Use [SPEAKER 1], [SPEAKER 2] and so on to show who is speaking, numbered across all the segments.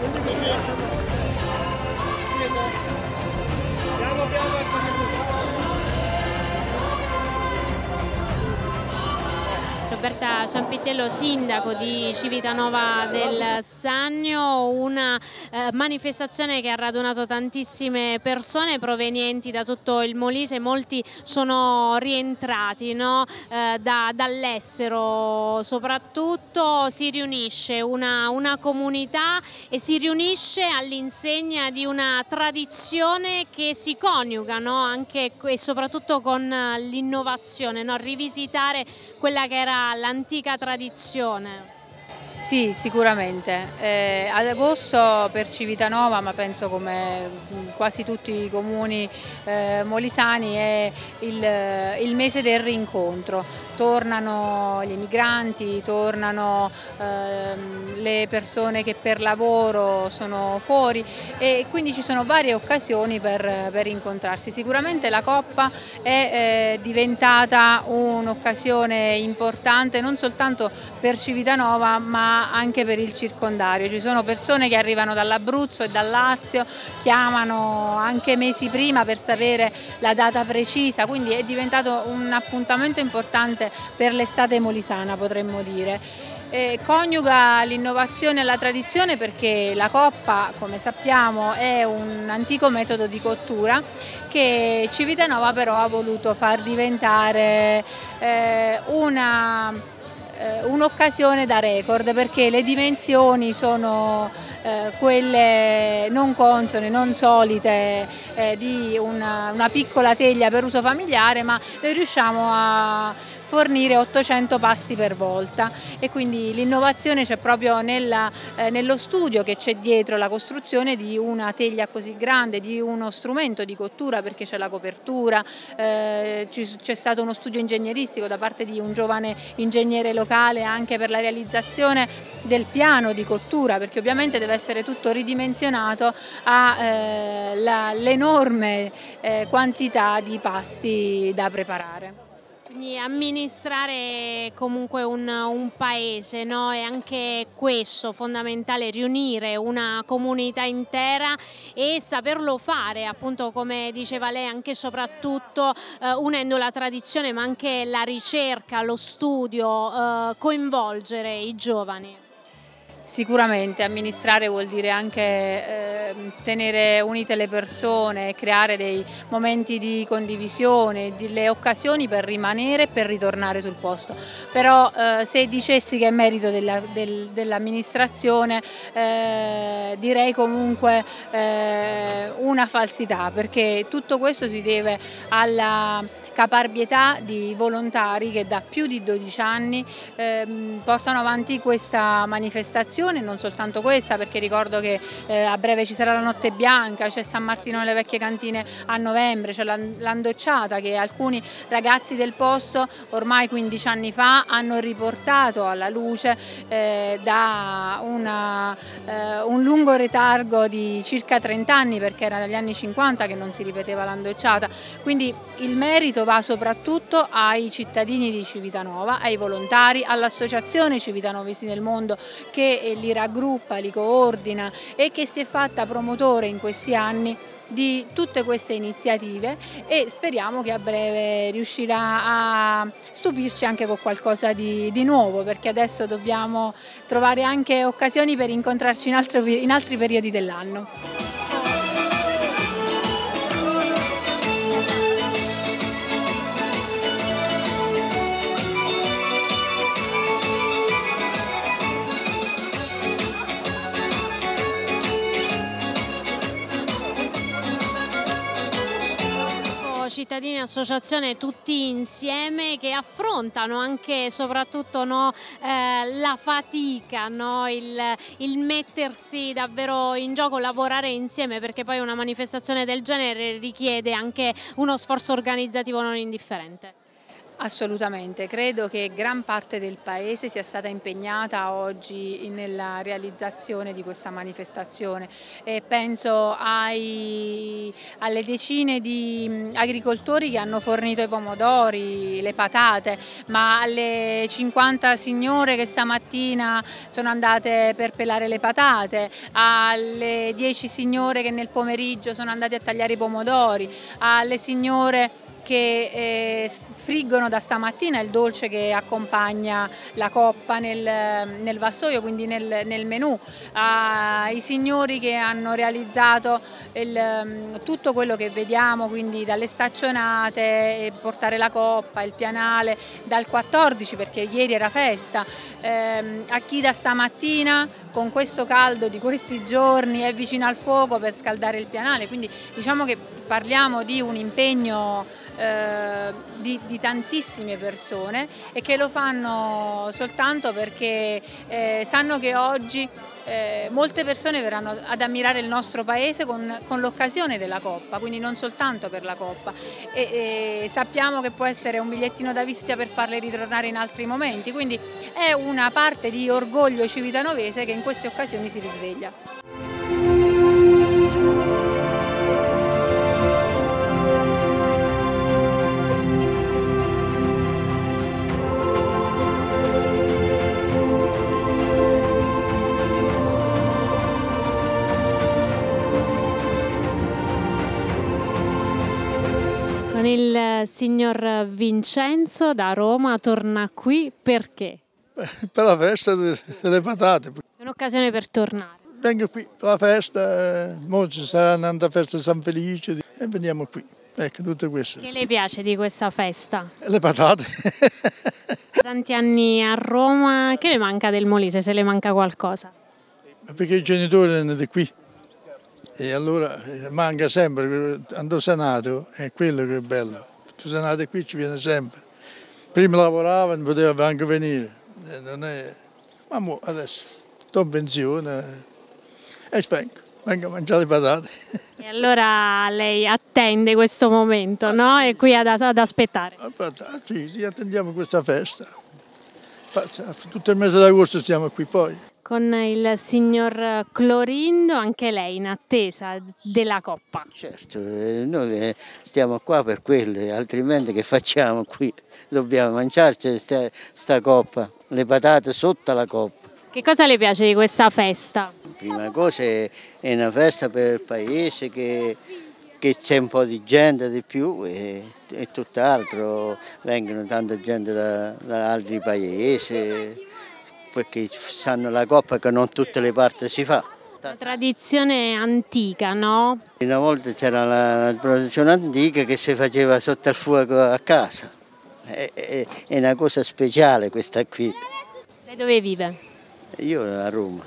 [SPEAKER 1] Piano piano.
[SPEAKER 2] Roberta Ciampitello, sindaco di Civitanova del Sannio, una manifestazione che ha radunato tantissime persone provenienti da tutto il Molise, molti sono rientrati, no? Dall'estero soprattutto. Si riunisce una comunità e si riunisce all'insegna di una tradizione che si coniuga, no? Anche e soprattutto con l'innovazione, no? Rivisitare quella che era l'antica tradizione.
[SPEAKER 3] Sì, sicuramente. Ad agosto per Civitanova, ma penso come quasi tutti i comuni molisani, è il mese del rincontro. Tornano gli emigranti, tornano le persone che per lavoro sono fuori e quindi ci sono varie occasioni per incontrarsi. Sicuramente la Coppa è diventata un'occasione importante non soltanto per Civitanova ma anche per il circondario. Ci sono persone che arrivano dall'Abruzzo e dal Lazio, chiamano anche mesi prima per sapere la data precisa, quindi è diventato un appuntamento importante per l'estate molisana, potremmo dire. Coniuga l'innovazione e la tradizione perché la coppa, come sappiamo, è un antico metodo di cottura che Civitanova però ha voluto far diventare un'occasione da record, perché le dimensioni sono quelle non consone, non solite di una piccola teglia per uso familiare, ma noi riusciamo a fornire 800 pasti per volta e quindi l'innovazione c'è proprio nello studio che c'è dietro la costruzione di una teglia così grande, di uno strumento di cottura, perché c'è la copertura, c'è stato uno studio ingegneristico da parte di un giovane ingegnere locale anche per la realizzazione del piano di cottura, perché ovviamente deve essere tutto ridimensionato all'enorme quantità di pasti da preparare.
[SPEAKER 2] Quindi amministrare comunque un paese, no? È anche questo fondamentale, riunire una comunità intera e saperlo fare, appunto come diceva lei, anche e soprattutto unendo la tradizione ma anche la ricerca, lo studio, coinvolgere i giovani.
[SPEAKER 3] Sicuramente amministrare vuol dire anche tenere unite le persone, creare dei momenti di condivisione, delle occasioni per rimanere e per ritornare sul posto. Però se dicessi che è merito dell'amministrazione direi comunque una falsità, perché tutto questo si deve alla caparbietà di volontari che da più di 12 anni portano avanti questa manifestazione, non soltanto questa, perché ricordo che a breve ci sarà la Notte Bianca, c'è San Martino nelle Vecchie Cantine a novembre, c'è l'Andocciata che alcuni ragazzi del posto ormai 15 anni fa hanno riportato alla luce da un lungo retargo di circa 30 anni, perché era dagli anni 50 che non si ripeteva l'Andocciata, quindi il merito va soprattutto ai cittadini di Civitanova, ai volontari, all'associazione Civitanovesi nel Mondo che li raggruppa, li coordina e che si è fatta promotore in questi anni di tutte queste iniziative e speriamo che a breve riuscirà a stupirci anche con qualcosa di nuovo, perché adesso dobbiamo trovare anche occasioni per incontrarci in altri periodi dell'anno.
[SPEAKER 2] Cittadini e associazione tutti insieme che affrontano anche e soprattutto la fatica, il mettersi davvero in gioco, lavorare insieme, perché poi una manifestazione del genere richiede anche uno sforzo organizzativo non indifferente.
[SPEAKER 3] Assolutamente, credo che gran parte del Paese sia stata impegnata oggi nella realizzazione di questa manifestazione e penso alle decine di agricoltori che hanno fornito i pomodori, le patate, ma alle 50 signore che stamattina sono andate per pelare le patate, alle 10 signore che nel pomeriggio sono andate a tagliare i pomodori, alle signore che friggono da stamattina il dolce che accompagna la coppa nel vassoio, quindi nel menù, ai signori che hanno realizzato tutto quello che vediamo, quindi dalle staccionate, portare la coppa, il pianale, dal 14 perché ieri era festa, a chi da stamattina con questo caldo di questi giorni è vicino al fuoco per scaldare il pianale, quindi diciamo che parliamo di un impegno di tantissime persone e che lo fanno soltanto perché sanno che oggi molte persone verranno ad ammirare il nostro paese con l'occasione della Coppa, quindi non soltanto per la Coppa e sappiamo che può essere un bigliettino da visita per farle ritornare in altri momenti, quindi è una parte di orgoglio civitanovese che in queste occasioni si risveglia.
[SPEAKER 2] Il signor Vincenzo da Roma torna qui perché?
[SPEAKER 1] Per la festa delle patate.
[SPEAKER 2] È un'occasione per tornare.
[SPEAKER 1] Vengo qui per la festa, oggi saranno andando a festa San Felice e veniamo qui. Ecco, tutto questo.
[SPEAKER 2] Che le piace di questa festa?
[SPEAKER 1] Le patate.
[SPEAKER 2] Tanti anni a Roma, che le manca del Molise, se le manca qualcosa?
[SPEAKER 1] Perché i genitori erano di qui. E allora manca sempre, quando sei nato è quello che è bello, tu sei nato qui ci viene sempre, prima lavorava non poteva anche venire, non è... ma mo adesso sto in pensione e vengo a mangiare le patate.
[SPEAKER 2] E allora lei attende questo momento, no? È qui ad aspettare.
[SPEAKER 1] Sì, attendiamo questa festa, tutto il mese d'agosto stiamo qui poi.
[SPEAKER 2] Con il signor Clorindo, anche lei in attesa della Coppa.
[SPEAKER 4] Certo, noi stiamo qua per quello, altrimenti che facciamo qui? Dobbiamo mangiarci sta Coppa, le patate sotto la Coppa.
[SPEAKER 2] Che cosa le piace di questa festa?
[SPEAKER 4] Prima cosa è una festa per il paese che c'è un po' di gente di più e tutt'altro, vengono tanta gente da altri paesi. Perché sanno la Coppa che non tutte le parti si fa.
[SPEAKER 2] Una tradizione antica, no?
[SPEAKER 4] Una volta c'era la tradizione antica che si faceva sotto il fuoco a casa. È una cosa speciale questa qui.
[SPEAKER 2] Lei dove vive?
[SPEAKER 4] Io a Roma,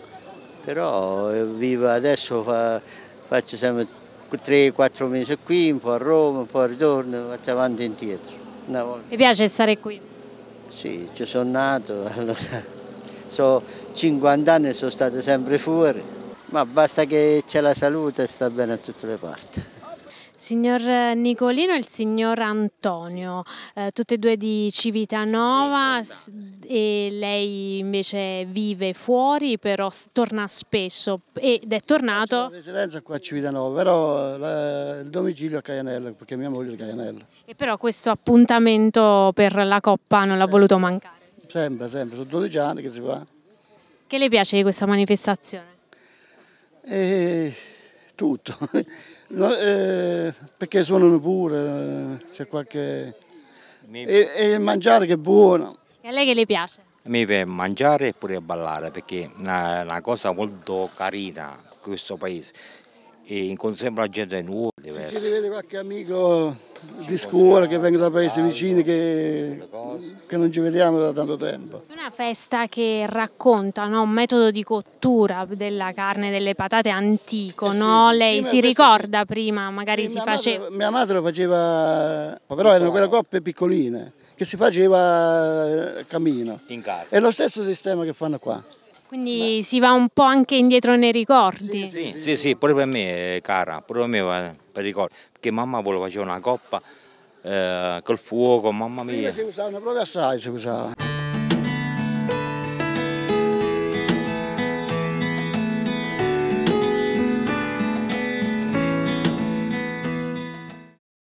[SPEAKER 4] però vivo adesso, faccio sempre 3-4 mesi qui, un po' a Roma, un po' ritorno, faccio avanti e indietro.
[SPEAKER 2] Mi piace stare qui?
[SPEAKER 4] Sì, ci sono nato, allora... So 50 anni sono stato sempre fuori, ma basta che c'è la salute e sta bene a tutte le parti.
[SPEAKER 2] Signor Nicolino e il signor Antonio, tutte e due di Civitanova, sì, e lei invece vive fuori, però torna spesso ed è tornato...
[SPEAKER 5] La residenza qua a Civitanova, però il domicilio a Caianella, perché mia moglie è di Caianella.
[SPEAKER 2] E però questo appuntamento per la Coppa non l'ha voluto mancare?
[SPEAKER 5] Sempre, sono 12 anni che si fa.
[SPEAKER 2] Che le piace di questa manifestazione?
[SPEAKER 5] Tutto, no, perché suonano pure, c'è qualche... E il mangiare che è buono.
[SPEAKER 2] E a lei che le piace?
[SPEAKER 6] A me piace mangiare e pure ballare perché è una cosa molto carina questo paese e incontro sempre la gente nuova, diversa.
[SPEAKER 5] Se ci vede qualche amico di scuola che vengono da paesi vicini che non ci vediamo da tanto tempo.
[SPEAKER 2] È una festa che racconta, no? Un metodo di cottura della carne, delle patate antico, no?
[SPEAKER 5] Sì,
[SPEAKER 2] Lei si ricorda prima, magari si faceva...
[SPEAKER 5] Mia madre lo faceva, però erano quelle coppe piccoline, che si faceva a cammino.
[SPEAKER 6] In casa.
[SPEAKER 5] È lo stesso sistema che fanno qua.
[SPEAKER 2] Quindi si va un po' anche indietro nei ricordi.
[SPEAKER 6] Sì, pure per me è cara, pure per me per ricordi, perché mamma voleva faceva una coppa col fuoco, mamma
[SPEAKER 5] Prima
[SPEAKER 6] mia.
[SPEAKER 5] si usavano proprio assai, si usava.